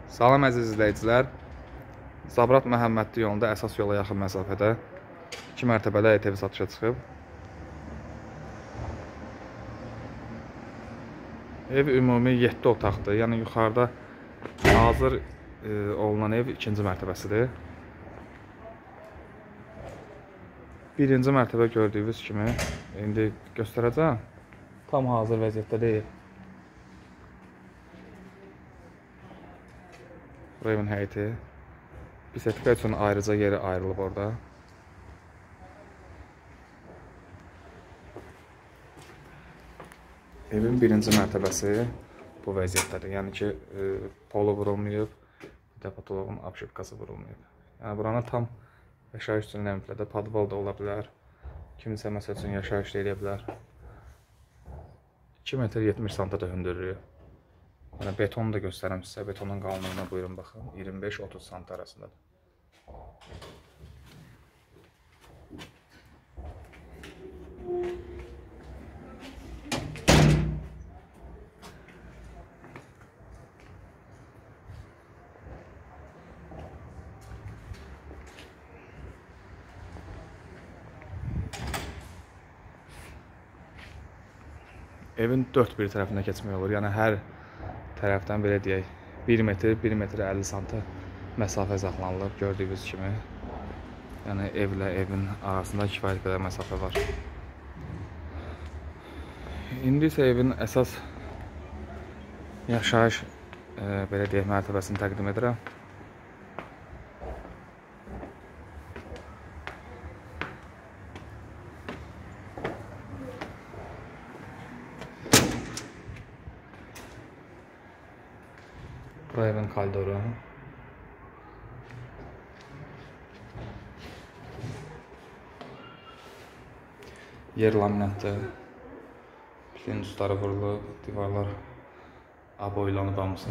Salam əziz izləyicilər. Zabrat Məhəmmədli yolunda əsas yola yaxın məsafədə 2 mərtəbəli ev satışa çıxıb. Ev ümumi 7 otaqdır. Yəni yuxarıda hazır olunan ev 2-ci mərtəbəsidir. 1-ci mərtəbə gördüyünüz kimi indi göstərəcəm. Tam hazır vəziyyətdə deyil. Bu evin həyəti. Bisetka üçün ayrıca yeri ayrılıb orada. Evin 1-ci mərtəbəsi bu vəziyyətdədir. Yəni ki, polu vurulmayıb, patoloğun apşepkası vurulmayıb. Yəni buranı tam yaşayış üçün nəmflədə padval da ola bilər. Kimsə məsəl üçün yaşayış da edə bilər. 2 metr 70 sm da hündürlüyü. Yəni betonu da göstərəm sizə. Betonun qalınlığına buyurun baxın. 25-30 sm arasındadır. Evin 4 bir tərəfinə keçmək olur. Yəni hər tərəfdən belə deyək 1 metr 50 sm məsafə saxlanılıb gördüyünüz kimi. Yəni evlə evin arasında kifayət qədər məsafə var. İndi isə evin əsas yaşayış belə deyək mərtəbəsini təqdim edirəm. Bura evin koridoru. Yer laminatdır. Pilin üstləri vurulub, divarlar aboylanıb hamısı.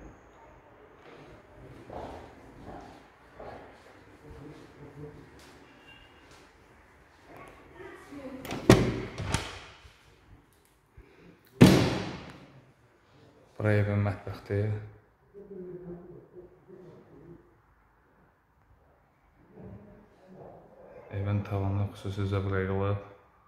Bura evin mətbəxdir. Evin tavanı xüsusi zövq yığılıb.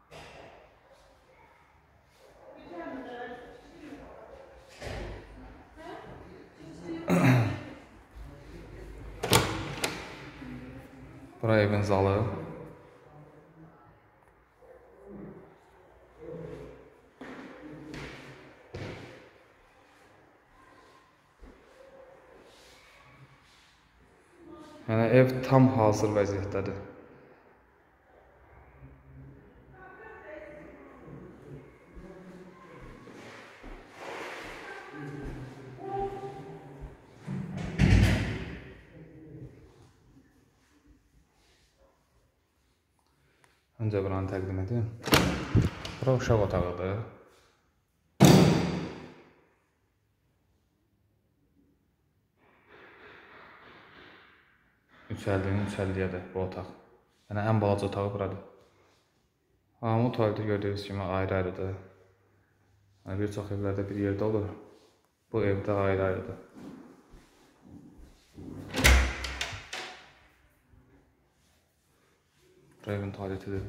Bura evin zalı. Yəni ev tam hazır vəziyyətdədir. Öncə buranı təqdim edeyim. Bura uşaq otağıdır. Üçəllinin üçəlliyədir bu otaq. Yəni ən balaca otağı buradır. Hamı tualeti gördüyünüz kimi ayrı-ayrıdır. Yəni bir çox evlərdə bir yerdə olur. Bu evdə ayrı-ayrıdır. Bu evin tualetidir.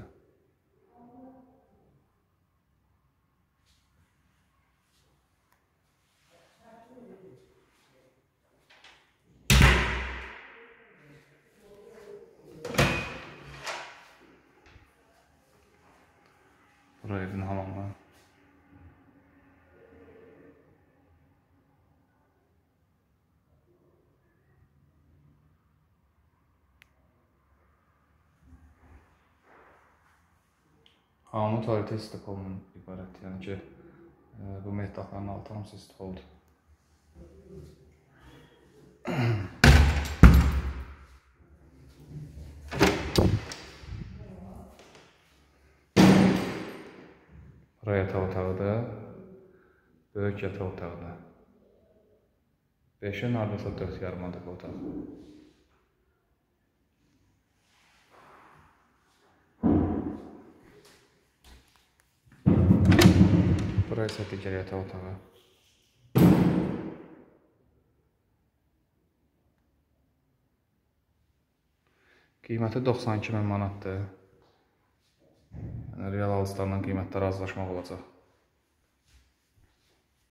Bura evin hamamı. Hamı tualeti istif olunun ibarət. Yəni ki, bu mehtakların altı hamısı istif oldu. Bura yataq otağıdır. Böyük yataq otağıdır. 5-in hardasa 4 yarımadır bu otaq. Burası digər yataq otağı. Qiyməti 92 min manatdır. Yəni, real alıcılarla qiymətdə razılaşmaq olacaq.